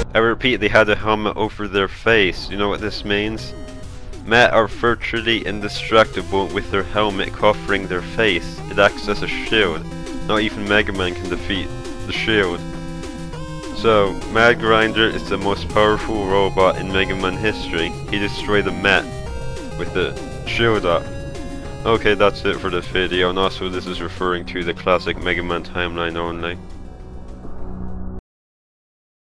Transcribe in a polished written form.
I repeat, they had a helmet over their face. You know what this means? Met are virtually indestructible with their helmet covering their face. It acts as a shield. Not even Megaman can defeat the shield. So, Mad Grinder is the most powerful robot in Megaman history. He destroyed the Met with the shield up. Okay, that's it for this video, and also this is referring to the classic Megaman timeline only.